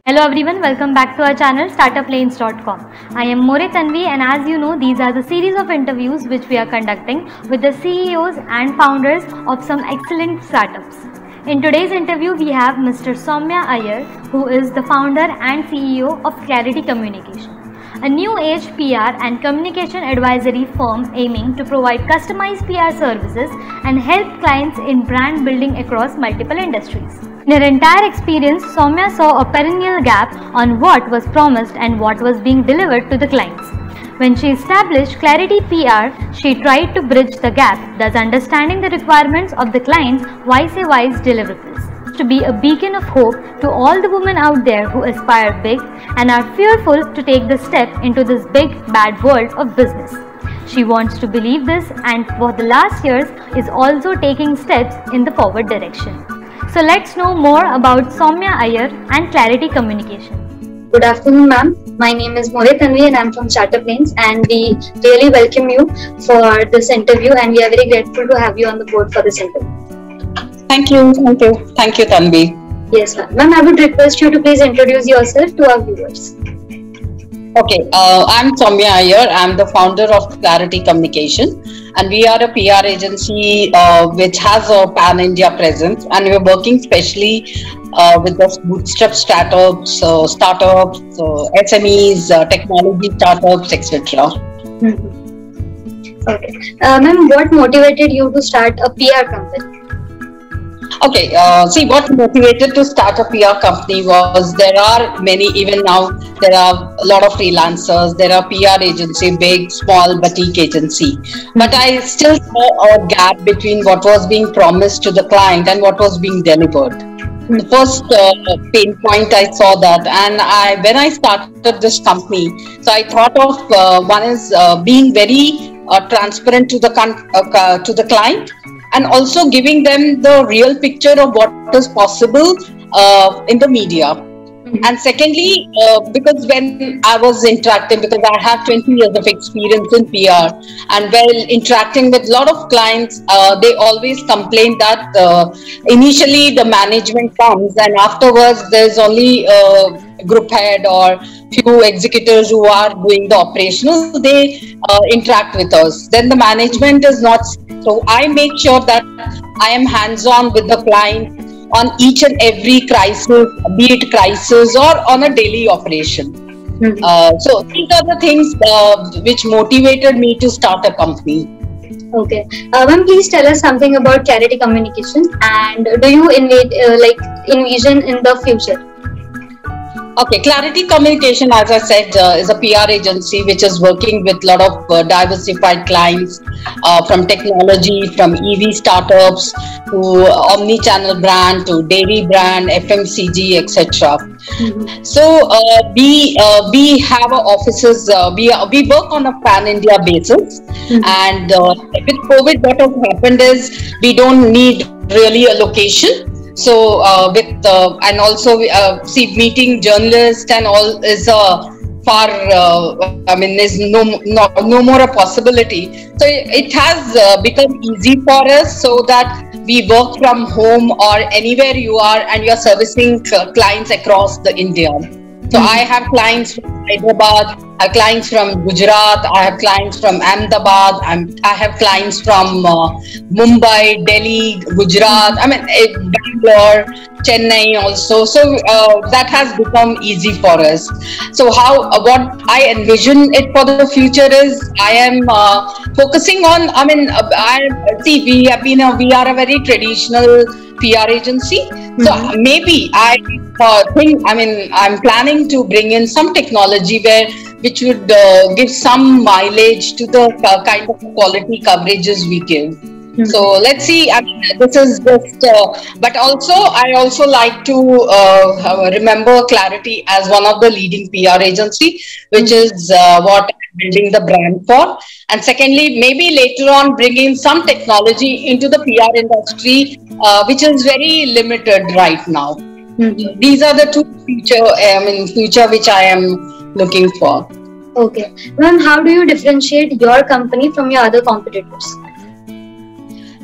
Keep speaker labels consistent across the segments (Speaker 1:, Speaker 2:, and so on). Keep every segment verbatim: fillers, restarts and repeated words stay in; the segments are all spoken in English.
Speaker 1: Hello everyone, welcome back to our channel startup lanes dot com. I am More Tanvi, and as you know, these are the series of interviews which we are conducting with the C E Os and founders of some excellent startups. In today's interview, we have Mister Soumya Iyer, who is the founder and C E O of Clarity Communication, a new age P R and communication advisory firm aiming to provide customized P R services and help clients in brand building across multiple industries. In her entire experience, Soumya saw a perennial gap on what was promised and what was being delivered to the clients. When she established Clarity P R, she tried to bridge the gap, thus understanding the requirements of the client's wise-a-wise deliverables. To be a beacon of hope to all the women out there who aspire big and are fearful to take the step into this big bad world of business. She wants to believe this, and for the last years is also taking steps in the forward direction. So let's know more about Soumya Iyer and Clarity Communication.
Speaker 2: Good afternoon, ma'am. My name is More Tanvi and I'm from Startup Lanes, and we really welcome you for this interview, and we are very grateful to have you on the board for this interview.
Speaker 3: Thank you, thank you, thank you, Tanvi.
Speaker 2: Yes, ma'am. Ma'am, I would request you to please introduce yourself to our viewers.
Speaker 3: Okay, uh, I'm Soumya Iyer. I'm the founder of Clarity Communication, and we are a P R agency uh, which has a pan-India presence, and we're working specially uh, with the bootstrap startups, uh, startups, uh, S M Es, uh, technology startups, et cetera.
Speaker 2: Mm-hmm. Okay, uh, ma'am, what motivated you to start a P R company?
Speaker 3: Okay, uh, see, what motivated to start a P R company was there are many, even now, there are a lot of freelancers, there are P R agency, big, small, boutique agency. But I still saw a gap between what was being promised to the client and what was being delivered. Mm-hmm. The first uh, pain point I saw that, and I when I started this company, so I thought of uh, one is uh, being very uh, transparent to the uh, to the client, and also giving them the real picture of what is possible uh, in the media. Mm-hmm. And secondly, uh, because when I was interacting, because I have twenty years of experience in P R, and while interacting with a lot of clients, uh, they always complain that uh, initially the management comes and afterwards there's only a group head or few executives who are doing the operational, they uh, interact with us. Then the management is not. So I make sure that I am hands-on with the client on each and every crisis, be it crisis or on a daily operation. Mm-hmm. uh, so these are the things uh, which motivated me to start a company.
Speaker 2: Okay, uh, ma'am, please tell us something about Clarity Communication, and do you invade, uh, like envision in the future?
Speaker 3: Okay, Clarity Communication, as I said, uh, is a P R agency which is working with a lot of uh, diversified clients, uh, from technology, from E V startups to omni-channel brand to dairy brand, F M C G, et cetera. Mm-hmm. So uh, we uh, we have our offices. Uh, we uh, we work on a pan-India basis, mm-hmm. and uh, with COVID, what has happened is we don't need really a location. So uh, with uh, and also uh, see meeting journalists and all is a uh, far uh, I mean is no, no no more a possibility. So it has uh, become easy for us, so that we work from home or anywhere you are, and you are servicing uh, clients across the India. So mm-hmm. I have clients from Hyderabad, I have clients from Gujarat, I have clients from Ahmedabad, I'm, I have clients from uh, Mumbai, Delhi, Gujarat, I mean uh, Bangalore, Chennai also. So uh, that has become easy for us. So how uh, what I envision it for the future is I am uh, focusing on. I mean, uh, I see we have been a, we are a very traditional P R agency. Mm-hmm. So maybe I uh, think, I mean, I'm planning to bring in some technology where which would uh, give some mileage to the uh, kind of quality coverages we give. Mm-hmm. So let's see. I mean, this is just, uh, but also I also like to uh, remember Clarity as one of the leading P R agency, which mm-hmm. is uh, what I'm building the brand for. And secondly, maybe later on bringing some technology into the P R industry, uh, which is very limited right now. Mm-hmm. These are the two future, I mean, future which I am looking for.
Speaker 2: Okay, ma'am, how do you differentiate your company from your other competitors?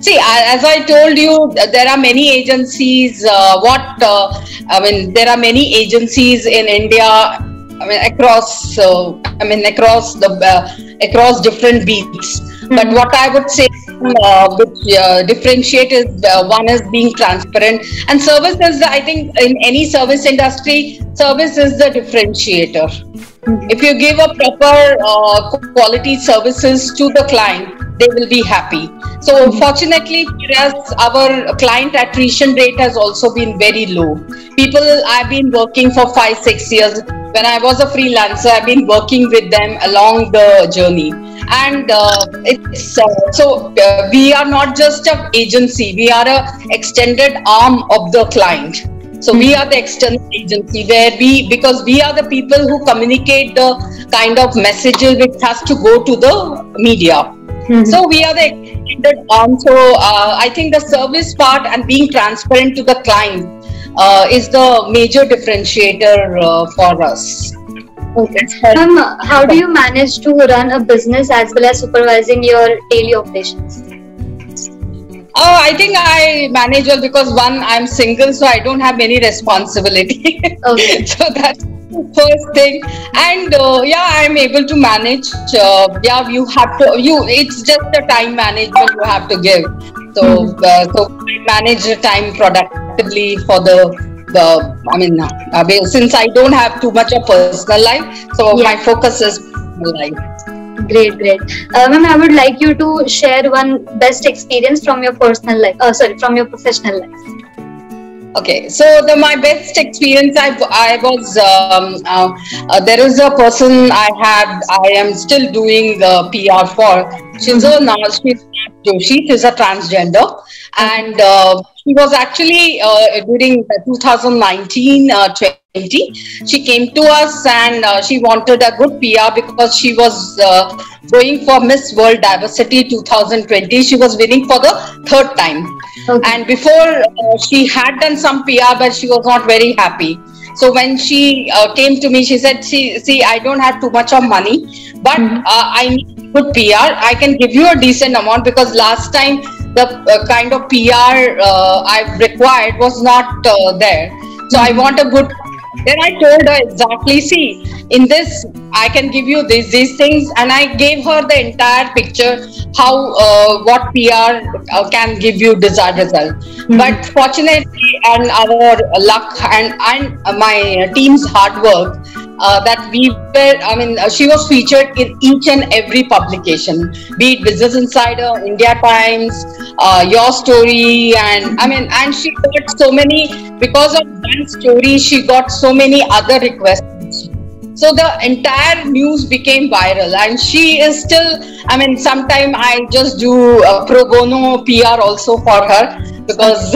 Speaker 3: See, as I told you, there are many agencies. Uh, what uh, I mean, there are many agencies in India. I mean, across. Uh, I mean, across the uh, across different beats. Mm-hmm. But what I would say, uh, which uh, differentiate is uh, one is being transparent, and service is. I think in any service industry, service is the differentiator. Mm-hmm. If you give a proper uh, quality services to the client, they will be happy. So fortunately, whereas our client attrition rate has also been very low. People, I've been working for five, six years. When I was a freelancer, I've been working with them along the journey. And uh, it's uh, so uh, we are not just an agency, we are an extended arm of the client. So we are the external agency where we, because we are the people who communicate the kind of messages which has to go to the media. Mm-hmm. So we are the extended arm. So uh, I think the service part and being transparent to the client uh, is the major differentiator uh, for us.
Speaker 2: Okay. Um, how do you manage to run a business as well as supervising your daily operations?
Speaker 3: Oh, I think I manage well because one, I'm single, so I don't have any responsibility. Okay. So that's the first thing. And uh, yeah, I'm able to manage. Uh, yeah, you have to, you, it's just the time management you have to give. So, uh, so I manage the time productively for the, the I mean, uh, since I don't have too much of personal life, so yeah. My focus is personal life.
Speaker 2: Great, great. Uh, Ma'am, I would like you to share one best experience from your personal life, uh, sorry, from your professional life.
Speaker 3: Okay, so the my best experience, I, I was, um, uh, uh, there is a person I had, I am still doing uh, P R for. She's a she's Joshi, she's a transgender, and uh, she was actually uh, during two thousand nineteen uh, twenty, she came to us and uh, she wanted a good P R because she was uh, going for Miss World Diversity two thousand twenty. She was winning for the third time. Okay. And before uh, she had done some P R, but she was not very happy. So when she uh, came to me, she said, see, see, I don't have too much of money, but mm-hmm. uh, I need good P R. I can give you a decent amount because last time the uh, kind of P R uh, I required was not uh, there. So mm-hmm. I want a good. Then I told her exactly, see, in this, I can give you these, these things. And I gave her the entire picture, how, uh, what P R uh, can give you desired result. Mm-hmm. But fortunately, and our luck and, and my team's hard work, uh, that we were, I mean, uh, she was featured in each and every publication, be it Business Insider, India Times, uh, Your Story, and I mean, and she got so many, because of one story, she got so many other requests. So the entire news became viral, and she is still, I mean, sometime I just do a pro bono P R also for her because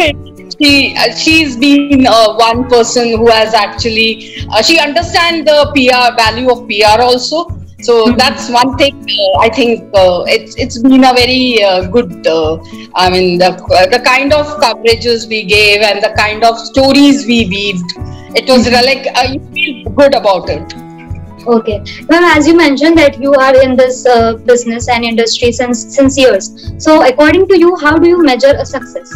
Speaker 3: she she's been uh, one person who has actually uh, she understands the P R value of P R also. So mm-hmm. that's one thing. Uh, I think uh, it's it's been a very uh, good. Uh, I mean, the the kind of coverages we gave and the kind of stories we weaved. It was mm-hmm. like uh, you feel good about it.
Speaker 2: Okay, ma'am, as you mentioned that you are in this uh, business and industry since since years. So, according to you, how do you measure a success?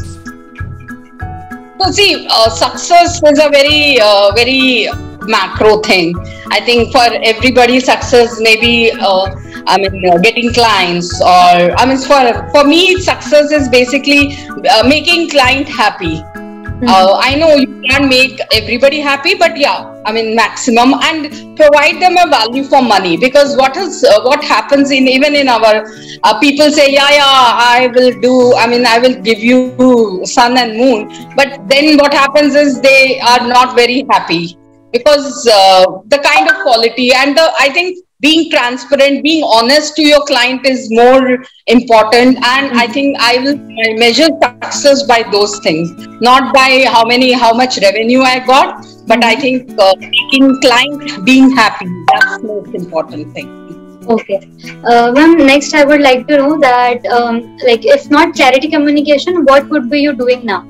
Speaker 3: So, see, uh, success is a very uh, very macro thing. I think for everybody, success maybe uh, I mean uh, getting clients, or I mean for for me, success is basically uh, making client happy. Mm-hmm. Uh, I know you can't make everybody happy, but yeah, I mean maximum, and provide them a value for money. Because what is uh, what happens in even in our uh, people say, yeah, yeah, I will do. I mean, I will give you sun and moon, but then what happens is they are not very happy because uh, the kind of quality and the I think. Being transparent, being honest to your client is more important, and mm-hmm. I think I will measure success by those things, not by how many, how much revenue I got, but I think uh, making client being happy, that's the most important thing.
Speaker 2: Okay, uh, ma'am. Next, I would like to know that, um, like, if not charity communication, what would be you doing now?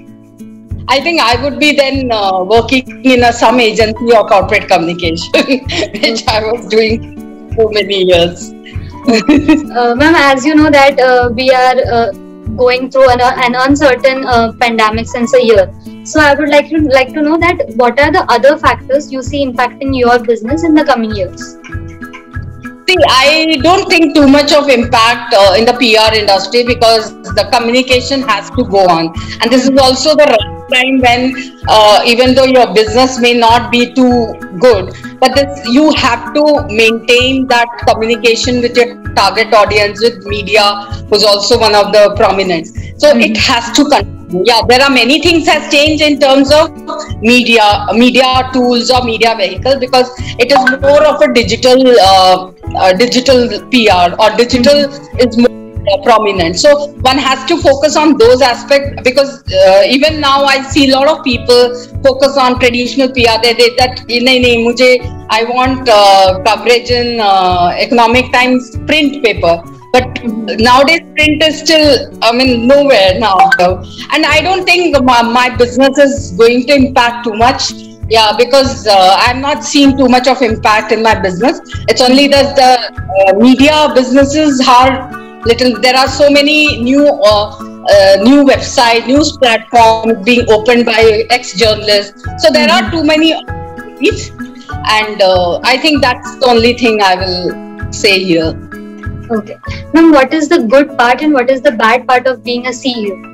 Speaker 3: I think I would be then uh, working in a some agency or corporate communication, which I was doing for many years.
Speaker 2: uh, Ma'am, as you know that uh, we are uh, going through an, an uncertain uh, pandemic since a year. So I would like to like to know that what are the other factors you see impacting your business in the coming years?
Speaker 3: See, I don't think too much of impact uh, in the P R industry because the communication has to go on, and this is also the right time when uh, even though your business may not be too good, but this, you have to maintain that communication with your target audience, with media, who's also one of the prominent. So mm-hmm. it has to continue. Yeah, there are many things has changed in terms of media, media tools or media vehicle, because it is more of a digital, uh, uh, digital P R, or digital is more uh, prominent. So one has to focus on those aspects, because uh, even now I see a lot of people focus on traditional P R. They did that. Nahi, nahi, mujhe, I want uh, coverage in uh, Economic Times print paper. But nowadays print is still, I mean, nowhere now. And I don't think my, my business is going to impact too much. Yeah, because uh, I'm not seeing too much of impact in my business. It's only that the uh, media businesses are little, there are so many new uh, uh, new website, news platforms being opened by ex-journalists. So there are too many opportunities. And uh, I think that's the only thing I will say here.
Speaker 2: Okay. Ma'am, what is the good part and what is the bad part of being a C E O?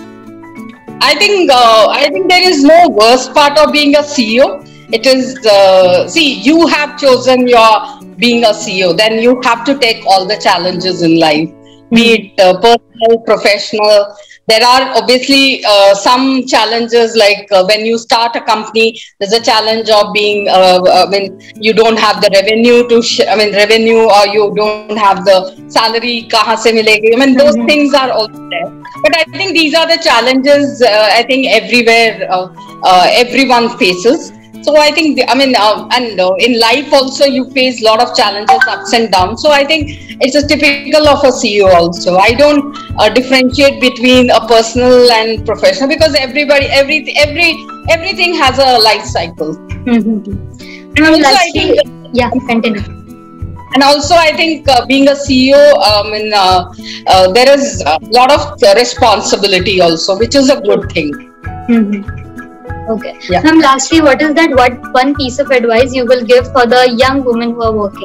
Speaker 3: I think uh, I think there is no worst part of being a C E O. It is, uh, see, you have chosen your being a C E O, then you have to take all the challenges in life, be it uh, personal, professional. There are obviously uh, some challenges, like uh, when you start a company, there's a challenge of being, uh, I mean, you don't have the revenue to, sh I mean, revenue, or you don't have the salary, kahan se milegi. I mean, those mm-hmm. things are also there. But I think these are the challenges, uh, I think everywhere, uh, uh, everyone faces. So I think, the, I mean, uh, and uh, in life also you face a lot of challenges, ups and downs. So I think it's a typical of a C E O also. I don't uh, differentiate between a personal and professional, because everybody, every, every, everything has a life cycle.
Speaker 2: Mm-hmm. And also, I think, yeah, continue.
Speaker 3: And also, I think uh, being a C E O, um, in, uh, uh, there is a lot of responsibility also, which is a good thing.
Speaker 2: Mm-hmm. Okay. Yeah. Ma'am, lastly, what is that what one piece of advice you will give for the young women who are working?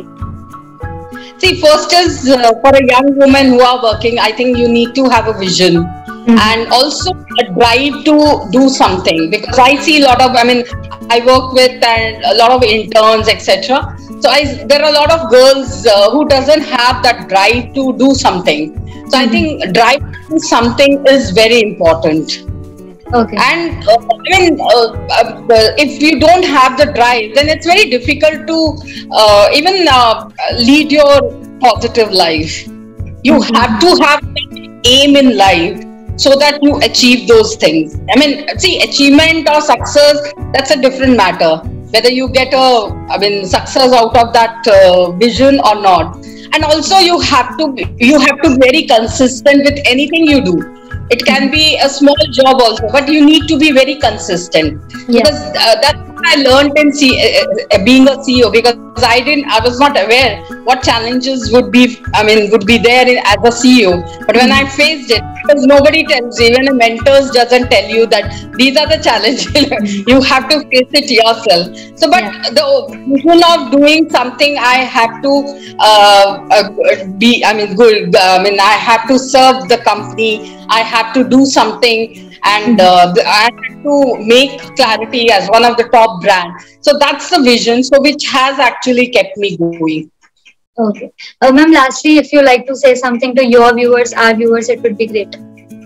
Speaker 3: See, first is uh, for a young woman who are working, I think you need to have a vision. Mm-hmm. And also a drive to do something, because I see a lot of, I mean, I work with and a lot of interns, et cetera. So I, there are a lot of girls uh, who doesn't have that drive to do something. So mm-hmm. I think drive to do something is very important.
Speaker 2: Okay.
Speaker 3: And uh, I mean, uh, uh, if you don't have the drive, then it's very difficult to uh, even uh, lead your positive life. You mm-hmm. have to have an aim in life so that you achieve those things. I mean, see, achievement or success, that's a different matter. Whether you get a, I mean, success out of that uh, vision or not. And also you have to, you have to be very consistent with anything you do. It can be a small job also, but you need to be very consistent. Yeah. Because uh, that's what I learned in C uh, being a C E O, because I didn't, I was not aware what challenges would be, I mean, would be there in, as a C E O. But when I faced it, because nobody tells you, even a mentor doesn't tell you that these are the challenges. You have to face it yourself. So, but yeah. the vision of doing something, I have to uh, uh, be, I mean, good. I mean, I have to serve the company. I have to do something, and uh, I have to make Clarity as one of the top brands. So that's the vision, so which has actually kept me going.
Speaker 2: Okay. Uh, Ma'am, lastly, if you like to say something to your viewers, our viewers, it would be great.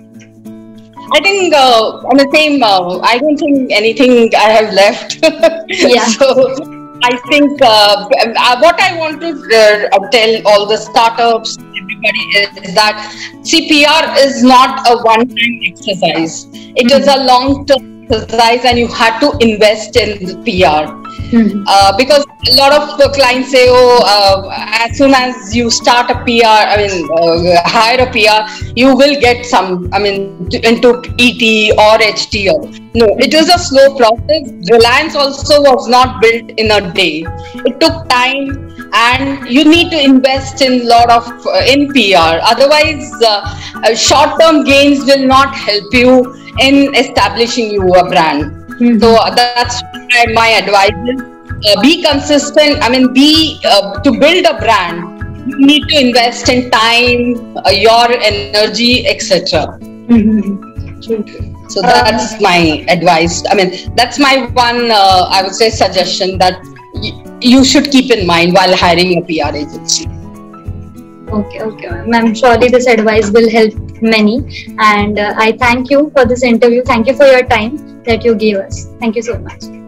Speaker 3: I think uh, on the same, uh, I don't think anything I have left. Yeah. So I think uh, what I want to uh, tell all the startups, everybody, is that C P R is not a one-time exercise. It mm-hmm. is a long-term exercise, and you have to invest in the P R. Mm-hmm. Uh, because a lot of the clients say, oh, uh, as soon as you start a P R, I mean, uh, hire a P R, you will get some, I mean, into E T or H T. Or, no, it is a slow process. Reliance also was not built in a day. It took time. And you need to invest in lot of uh, in P R. Otherwise, uh, uh, short-term gains will not help you in establishing you a brand. Mm-hmm. So that's my advice is uh, be consistent. I mean, be uh, to build a brand. You need to invest in time, uh, your energy, et cetera. Mm-hmm. So that's um, my advice. I mean, that's my one. Uh, I would say suggestion that you should keep in mind while hiring a P R agency.
Speaker 2: Okay, okay, ma'am. Surely this advice will help many. And uh, I thank you for this interview. Thank you for your time that you gave us. Thank you so much.